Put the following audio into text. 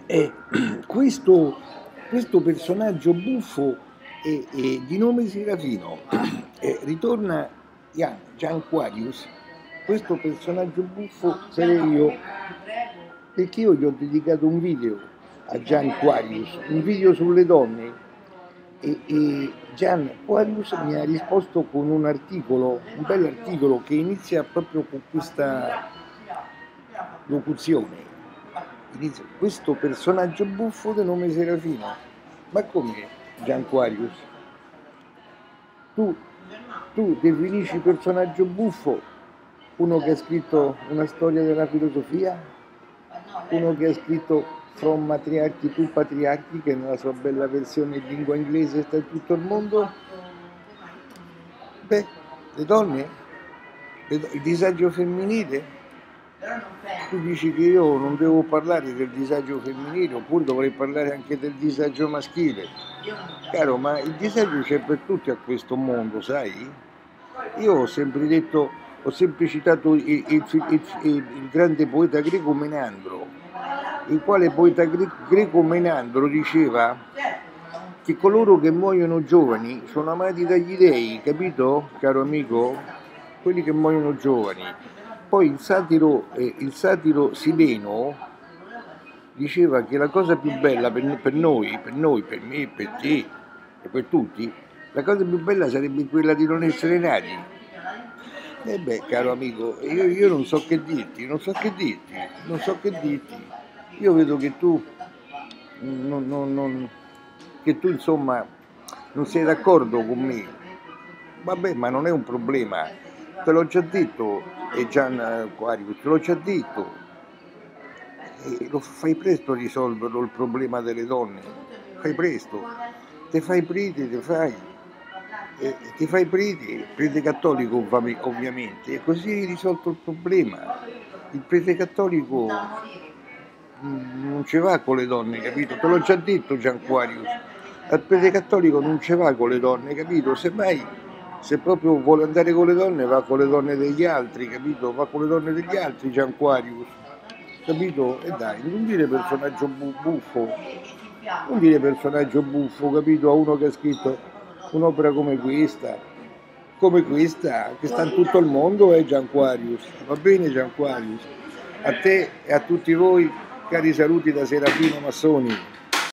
E questo personaggio buffo di nome Serafino ritorna Gianquarius. Questo personaggio buffo sarei io, perché io gli ho dedicato un video a Gianquarius, un video sulle donne, e Gianquarius mi ha risposto con un articolo, un bell'articolo che inizia proprio con questa locuzione. Inizia, questo personaggio buffo di nome Serafino. Ma come, Gianquarius? Tu definisci personaggio buffo uno che ha scritto una storia della filosofia? Uno che ha scritto From Matriarchi to Patriarchi, che nella sua bella versione in lingua inglese sta in tutto il mondo? Beh, le donne? Il disagio femminile? Tu dici che io non devo parlare del disagio femminile, oppure dovrei parlare anche del disagio maschile. Caro, ma il disagio c'è per tutti a questo mondo, sai? Io ho sempre detto, ho sempre citato il grande poeta greco Menandro, il quale poeta greco Menandro diceva che coloro che muoiono giovani sono amati dagli dei, capito, caro amico? Quelli che muoiono giovani. Poi il satiro Sileno diceva che la cosa più bella per noi, per me, per te e per tutti, la cosa più bella sarebbe quella di non essere nati. E beh, caro amico, io non so che dirti. Io vedo che tu, che tu insomma non sei d'accordo con me. Vabbè, ma non è un problema. Te l'ho già detto, Gianquarius, te l'ho già detto. E lo fai presto a risolverlo il problema delle donne. Fai presto. Ti fai prete cattolico ovviamente, e così hai risolto il problema. Il prete cattolico non ci va con le donne, capito? Te l'ho già detto, Gianquarius. Il prete cattolico non ci va con le donne, capito? Semmai, se proprio vuole andare con le donne, va con le donne degli altri, capito? Va con le donne degli altri, Gianquarius, capito? E dai, non dire personaggio buffo, capito? A uno che ha scritto un'opera come questa, che sta in tutto il mondo, è Gianquarius. Va bene, Gianquarius? A te e a tutti voi, cari saluti da Serafino Massoni.